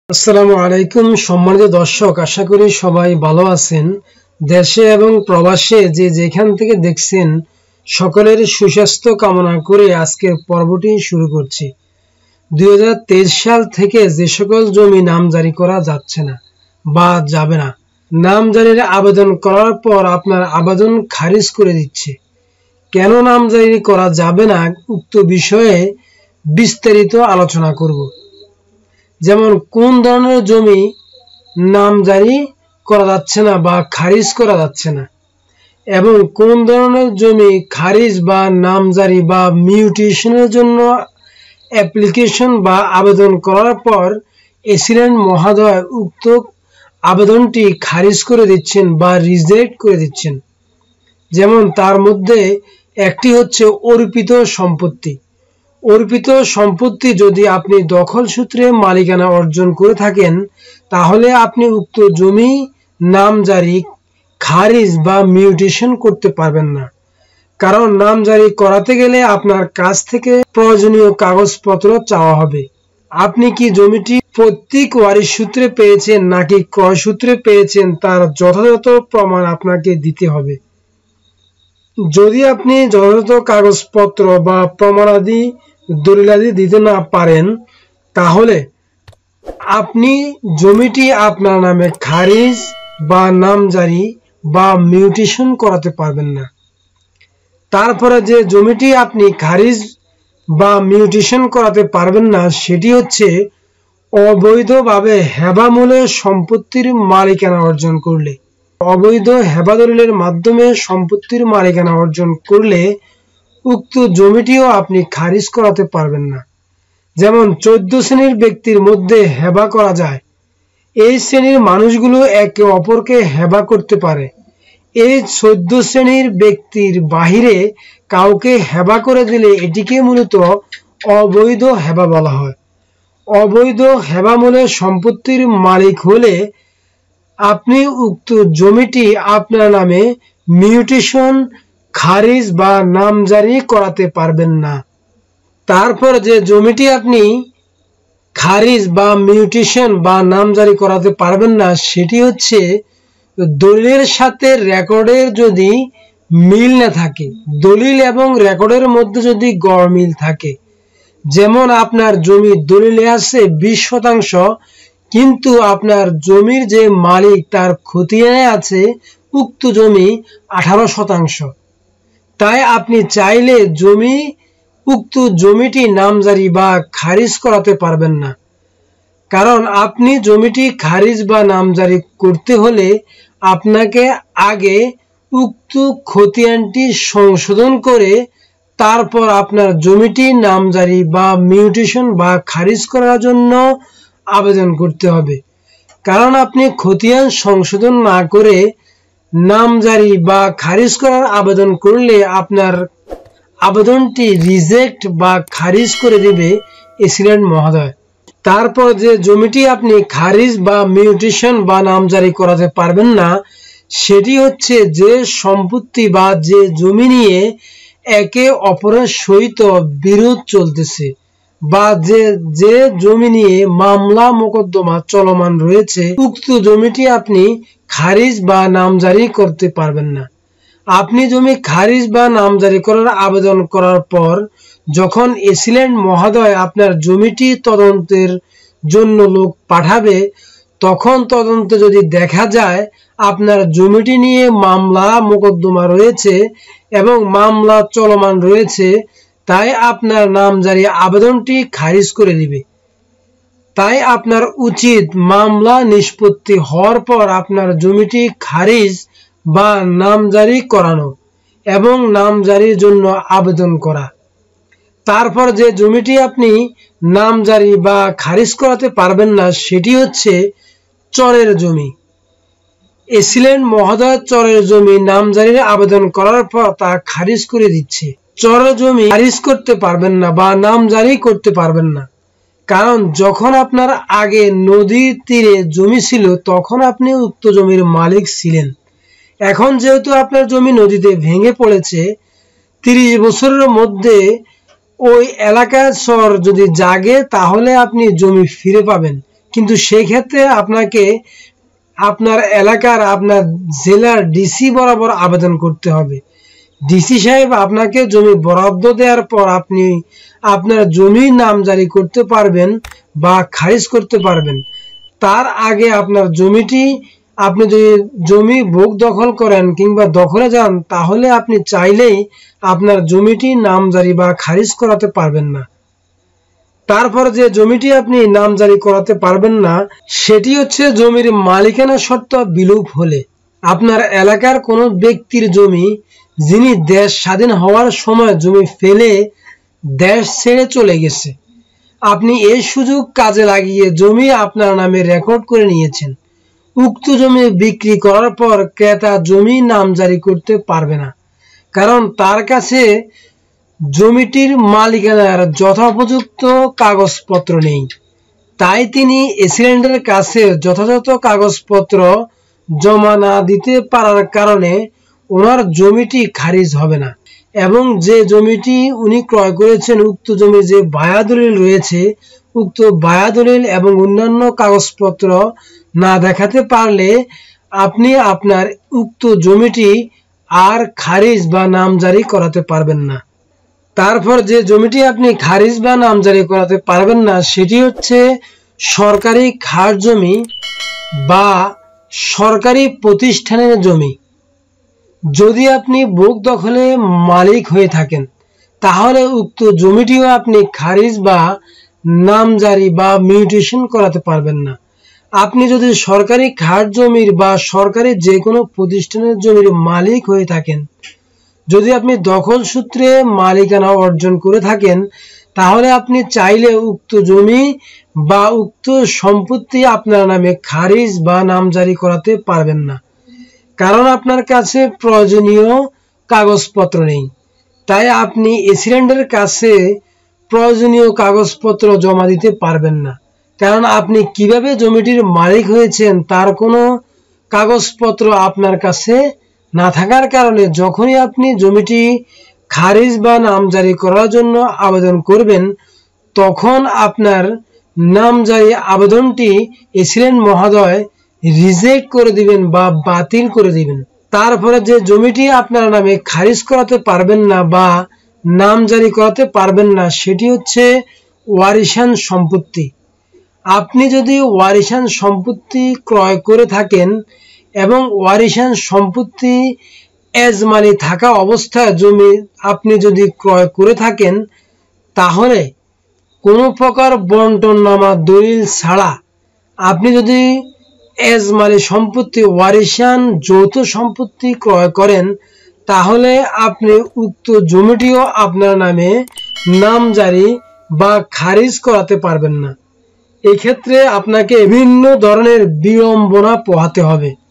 আসসালামু আলাইকুম সম্মানিত দর্শক, আশা করি সবাই ভালো আছেন। দেশে এবং প্রবাসে যে যেখান থেকে দেখছেন সকলের সুস্বাস্থ্য কামনা করে আজকের পর্বটি শুরু করছি। 2023 সাল থেকে যে সকল জমি নামজারি করা যাচ্ছে না বা যাবে না, নামজারির আবেদন করার পর আপনার আবেদন খারিজ করে দিচ্ছে। কেন নামজারি করা যাবে না উক্ত বিষয়ে বিস্তারিত আলোচনা করব। যেমন কোন ধরনের জমি নামজারি করা যাচ্ছে না বা খারিজ করা যাচ্ছে না, এবং কোন ধরনের জমি খারিজ বা নামজারি বা মিউটেশনের জন্য অ্যাপ্লিকেশন বা আবেদন করার পর এসিল্যান্ড মহোদয় উক্ত আবেদনটি খারিজ করে দিচ্ছেন বা রিজেক্ট করে দিচ্ছেন। যেমন তার মধ্যে একটি হচ্ছে অর্পিত সম্পত্তি। অর্পিত সম্পত্তি যদি আপনি দখল সূত্রে মালিকানা অর্জন করে থাকেন, তাহলে আপনি উক্ত জমি নামজারি, খারিজ বা মিউটেশন করতে পারবেন না। কারণ নামজারি করাতে গেলে আপনার কাছ থেকে প্রয়োজনীয় কাগজপত্র চাওয়া হবে। আপনি কি জমিটি পৈতৃক ওয়ারিশ সূত্রে পেয়েছেন নাকি ক্রয় সূত্রে পেয়েছেন, তার যথাযথ প্রমাণ আপনাকে দিতে হবে। যদি আপনি যথাযথ কাগজপত্র বা প্রমাণাদি দলিলাদি দিতে না পারেন, তাহলে আপনি জমিটি আপনার নামে খারিজ বা নামজারি বা মিউটেশন করাতে পারবেন না। তারপরে যে জমিটি আপনি খারিজ বা মিউটেশন করাতে পারবেন না, সেটি হচ্ছে অবৈধভাবে হেবামূলে সম্পত্তির মালিকানা অর্জন করলে। অবৈধ হেবা দলিলের মাধ্যমে সম্পত্তির মালিকানা অর্জন করলে উক্ত জমিটিও আপনি খারিজ করাতে পারবেন না। যেমন 14 শ্রেণীর ব্যক্তির মধ্যে হেবা করা যায়। এই শ্রেণীর মানুষগুলো একে অপরকে হেবা করতে পারে। এই 14 শ্রেণীর ব্যক্তির বাহিরে কাউকে হেবা করে দিলে এটিকে মূলত অবৈধ হেবা বলা হয়। অবৈধ হেবামূলে সম্পত্তির মালিক হলে আপনি উক্ত জমিটি আপনার নামে মিউটেশন, খারিজ বা নামজারি করাতে পারবেন না। তারপর যে জমিটি আপনি খারিজ বা মিউটেশন বা নামজারি করাতে পারবেন না, সেটি হচ্ছে দলিলের সাথে রেকর্ডের যদি মিল না থাকে, দলিল এবং রেকর্ডের মধ্যে যদি গড়মিল থাকে। যেমন আপনার জমির দলিলে আছে 20%, কিন্তু আপনার জমির যে মালিক তার খতিয়ানে আছে উক্ত জমি 18%। তাই আপনি চাইলে উক্ত জমিটি নামজারি বা খারিজ করাতে পারবেন না। কারণ আপনি জমিটি খারিজ বা নামজারি করতে হলে আপনাকে আগে উক্ত খতিয়ানটি সংশোধন করে তারপর আপনার জমিটি নামজারি বা মিউটেশন বা খারিজ করার জন্য আবেদন করতে হবে। কারণ আপনি খতিয়ান সংশোধন না করে নামজারি বা খারিজ করার আবেদন করলে আপনার আবেদনটি রিজেক্ট বা খারিজ করে দিবে এসিল্যান্ড মহোদয়। তারপর যে জমিটি আপনি খারিজ বা মিউটেশন বা নামজারি করাতে পারবেন না, সেটি হচ্ছে যে সম্পত্তি বা যে জমি নিয়ে একে অপরের সহিত বিরোধ চলতেছে বা যে জমি নিয়ে মামলা মোকদ্দমা চলমান রয়েছে, উক্ত জমিটি আপনি খারিজ বা নামজারি করতে পারবেন না। আপনি জমি খারিজ বা নামজারি করার আবেদন করার পর যখন এসিল্যান্ড মহোদয় আপনার জমিটি তদন্তের জন্য লোক পাঠাবে, তখন তদন্তে যদি দেখা যায় আপনার জমিটি নিয়ে মামলা মোকদ্দমা রয়েছে এবং মামলা চলমান রয়েছে, তাই আপনার নামজারি আবেদনটি খারিজ করে দিবে। তাই আপনার উচিত মামলা নিষ্পত্তি হওয়ার পর আপনার জমিটি খারিজ বা নামজারি করানো এবং নামজারির জন্য আবেদন করা। তারপর যে জমিটি আপনি নামজারি বা খারিজ করাতে পারবেন না, সেটি হচ্ছে চরের জমি। এসিল্যান্ড মহোদয় চরের জমি নামজারির আবেদন করার পর তা খারিজ করে দিচ্ছে। চরের জমি খারিজ করতে পারবেন না বা নামজারি করতে পারবেন না, কারণ যখন আপনার আগে নদীর তীরে জমি ছিল তখন আপনি উক্ত জমির মালিক ছিলেন। এখন যেহেতু আপনার জমি নদীতে ভেঙে পড়েছে, 30 বছরের মধ্যে ওই এলাকার চর যদি জাগে তাহলে আপনি জমি ফিরে পাবেন, কিন্তু সেই ক্ষেত্রে আপনাকে আপনার এলাকার আপনার জেলার ডিসি বরাবর আবেদন করতে হবে। ডিসি সাহেব আপনাকে জমি বরাদ্দ দেওয়ার পর আপনি আপনার জমির নামজারি করতে পারবেন বা খারিজ করতে পারবেন। তার আগে আপনার জমিটি, আপনি যদি জমি ভোগ দখল করেন কিংবা দখলে যান, তাহলে আপনি চাইলেই আপনার জমিটি নামজারি বা খারিজ করাতে পারবেন না। তারপর যে জমিটি আপনি নামজারি করাতে পারবেন না, সেটি হচ্ছে জমির মালিকানা শর্ত বিলোপ হলে। আপনার এলাকার কোনো ব্যক্তির জমি, যিনি দেশ স্বাধীন হওয়ার সময় জমি ফেলে দেশ ছেড়ে চলে গেছে, আপনি এই সুযোগ কাজে লাগিয়ে জমি আপনার নামে রেকর্ড করে নিয়েছেন। উক্ত জমি বিক্রি করার পর ক্রেতা জমি নামজারি করতে পারবে না, কারণ তার কাছে জমিটির মালিকানার যথোপযুক্ত কাগজপত্র নেই। তাই তিনি এসিল্যান্ডের কাছে যথাযথ কাগজপত্র জমা না দিতে পারার কারণে ওনার জমিটি খারিজ হবে না, এবং যে জমিটি উনি ক্রয় করেছেন, উক্ত জমির যে বায়া দলিল রয়েছে, উক্ত বায়া দলিল এবং অন্যান্য কাগজপত্র না দেখাতে পারলে আপনি আপনার উক্ত জমিটি আর খারিজ বা নামজারি করাতে পারবেন না। তারপর যে জমিটি আপনি খারিজ বা নামজারি করাতে পারবেন না, সেটি হচ্ছে সরকারি খাস জমি বা সরকারি প্রতিষ্ঠানের জমি। যদি আপনি ভোগ দখলে মালিক হয়ে থাকেন, তাহলে উক্ত জমিটিও আপনি খারিজ বা নামজারি বা মিউটেশন করাতে পারবেন না। আপনি যদি সরকারি খাস জমির বা সরকারি যে কোনো প্রতিষ্ঠানের জমির মালিক হয়ে থাকেন, যদি আপনি দখল সূত্রে মালিকানা অর্জন করে থাকেন, তাহলে আপনি চাইলে উক্ত জমি বা উক্ত সম্পত্তি আপনার নামে খারিজ বা নামজারি করাতে পারবেন না, কারণ আপনার কাছে প্রয়োজনীয় কাগজপত্র নেই। তাই আপনি এসিল্যান্ডের কাছে প্রয়োজনীয় কাগজপত্র জমা দিতে পারবেন না, কারণ আপনি কিভাবে জমিটির মালিক হয়েছেন তার কোনো কাগজপত্র আপনার কাছে না থাকার কারণে যখনই আপনি জমিটি খারিজ বা নামজারি করার জন্য আবেদন করবেন, তখন আপনার নামজারি আবেদনটি এসিল্যান্ড মহোদয় রিজেক্ট করে দিবেন বা বাতিল করে দিবেন। তারপরে যে জমিটি আপনার নামে খারিজ করাতে পারবেন না বা নামজারি করাতে পারবেন না, সেটি হচ্ছে ওয়ারিশান সম্পত্তি। আপনি যদি ওয়ারিশান সম্পত্তি ক্রয় করে থাকেন এবং ওয়ারিশান সম্পত্তি এজমালি থাকা অবস্থায় জমি আপনি যদি ক্রয় করে থাকেন, তাহলে কোনো প্রকার বন্টননামা দলিল ছাড়া আপনি যদি এজমালি সম্পত্তি, ওয়ারিশান যৌথ সম্পত্তি ক্রয় করেন, তাহলে আপনি উক্ত জমিটিও আপনার নামে নামজারি বা খারিজ করাতে পারবেন না। এক্ষেত্রে আপনাকে বিভিন্ন ধরনের বিড়ম্বনা পোহাতে হবে।